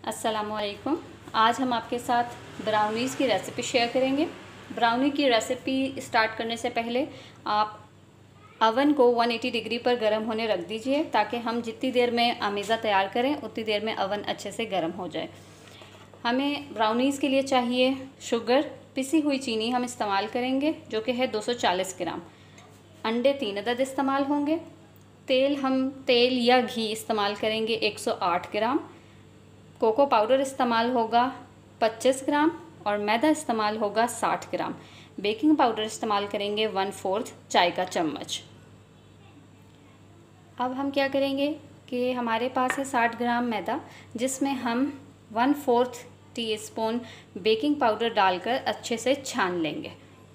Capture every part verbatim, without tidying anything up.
अस्सलामुअलैकुम। आज हम आपके साथ ब्राउनीज़ की रेसिपी शेयर करेंगे। ब्राउनी की रेसिपी स्टार्ट करने से पहले आप अवन को एक सौ अस्सी डिग्री पर गर्म होने रख दीजिए, ताकि हम जितनी देर में आमेज़ा तैयार करें उतनी देर में अवन अच्छे से गर्म हो जाए। हमें ब्राउनीज़ के लिए चाहिए शुगर, पिसी हुई चीनी हम इस्तेमाल करेंगे जो कि है दो सौ चालीस ग्राम। अंडे तीन अदद इस्तेमाल होंगे। तेल हम तेल या घी इस्तेमाल करेंगे एक सौ आठ ग्राम। कोको पाउडर इस्तेमाल होगा पच्चीस ग्राम और मैदा इस्तेमाल होगा साठ ग्राम। बेकिंग पाउडर इस्तेमाल करेंगे वन फोर्थ चाय का चम्मच। अब हम क्या करेंगे कि हमारे पास है साठ ग्राम मैदा, जिसमें हम one fourth teaspoon baking powder डालकर अच्छे से छान लेंगे।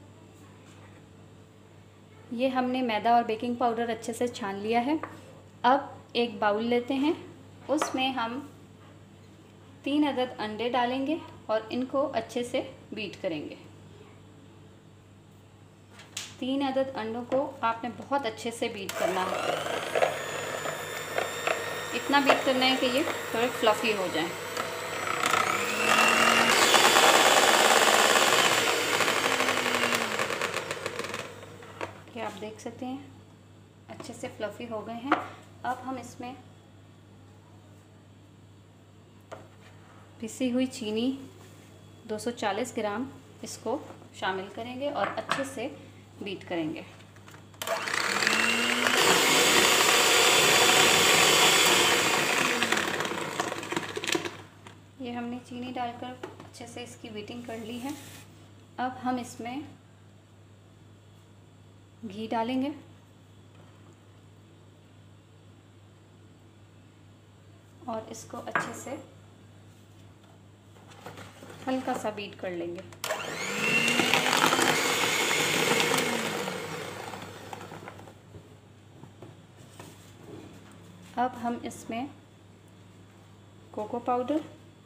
ये हमने मैदा और बेकिंग पाउडर अच्छे से छान लिया है। अब एक बाउल लेते हैं, उसमें हम तीन अदद अंडे डालेंगे और इनको अच्छे से बीट करेंगे। तीन अदद अंडों को आपने बहुत अच्छे से बीट करना है। इतना बीट करना है कि ये थोड़े फ्लफ़ी हो जाएं। ये आप देख सकते हैं अच्छे से फ्लफ़ी हो गए हैं। अब हम इसमें पिसी हुई चीनी दो सौ चालीस ग्राम इसको शामिल करेंगे और अच्छे से बीट करेंगे। ये हमने चीनी डालकर अच्छे से इसकी बीटिंग कर ली है। अब हम इसमें घी डालेंगे और इसको अच्छे से हल्का सा बीट कर लेंगे। अब हम इसमें कोको पाउडर,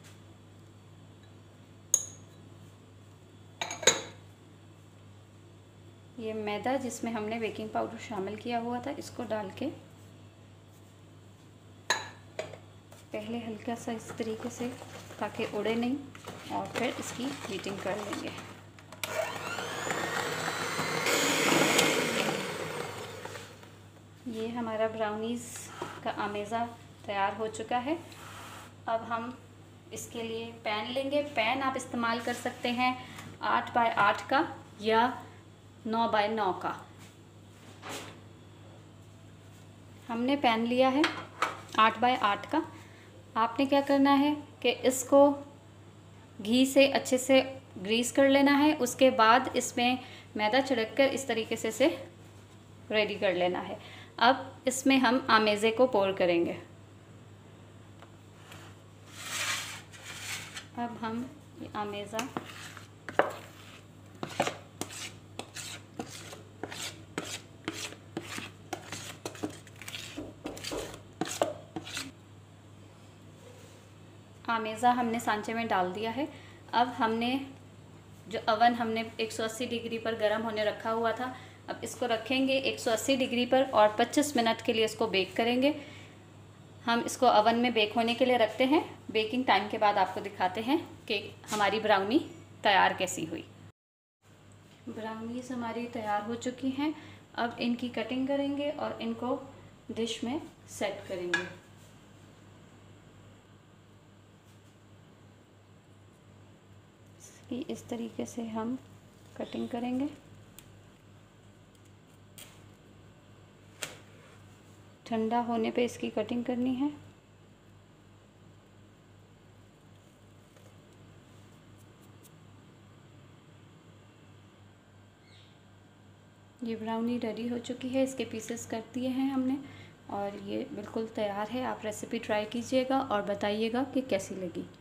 ये मैदा जिसमें हमने बेकिंग पाउडर शामिल किया हुआ था, इसको डाल के पहले हल्का सा इस तरीके से, ताकि उड़े नहीं, और फिर इसकी बीटिंग कर लेंगे। ये हमारा ब्राउनीज़ का आमेज़ा तैयार हो चुका है। अब हम इसके लिए पैन लेंगे। पैन आप इस्तेमाल कर सकते हैं आठ बाय आठ का या नौ बाय नौ का। हमने पैन लिया है आठ बाय आठ का। आपने क्या करना है कि इसको घी से अच्छे से ग्रीस कर लेना है। उसके बाद इसमें मैदा छिड़क कर इस तरीके से से रेडी कर लेना है। अब इसमें हम आमेज़े को पोर करेंगे। अब हम ये आमेज़ा आमेज़ा हमने सांचे में डाल दिया है। अब हमने जो अवन हमने एक सौ अस्सी डिग्री पर गर्म होने रखा हुआ था, अब इसको रखेंगे एक सौ अस्सी डिग्री पर और पच्चीस मिनट के लिए इसको बेक करेंगे। हम इसको अवन में बेक होने के लिए रखते हैं। बेकिंग टाइम के बाद आपको दिखाते हैं कि हमारी ब्राउनी तैयार कैसी हुई। ब्राउनीज़ हमारी तैयार हो चुकी हैं। अब इनकी कटिंग करेंगे और इनको डिश में सेट करेंगे। इस तरीके से हम कटिंग करेंगे। ठंडा होने पे इसकी कटिंग करनी है। ये ब्राउनी रेडी हो चुकी है। इसके पीसेस कर दिए हैं हमने और ये बिल्कुल तैयार है। आप रेसिपी ट्राई कीजिएगा और बताइएगा कि कैसी लगी।